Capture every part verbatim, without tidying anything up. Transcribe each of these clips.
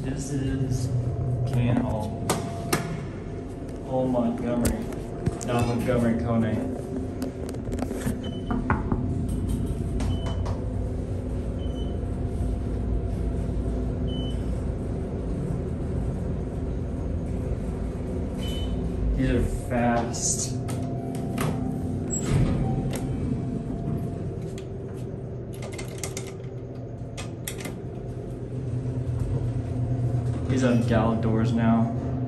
This is Kane Hall. Old Montgomery. Not Montgomery, Kane. These are fast. These are gallant doors now.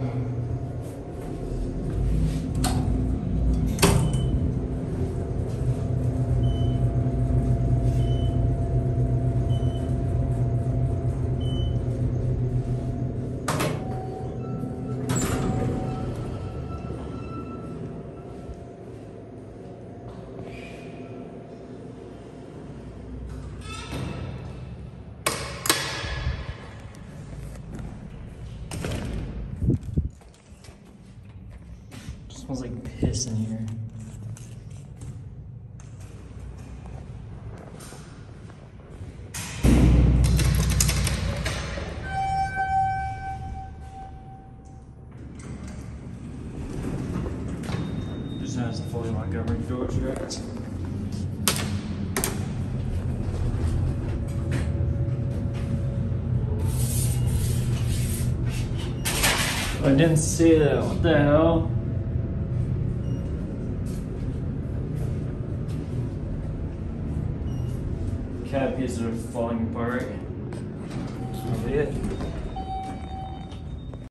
Smells like piss in here. Just has a fully Montgomery door shut. I didn't see that. What the hell? Cat pieces are falling apart. That's probably it.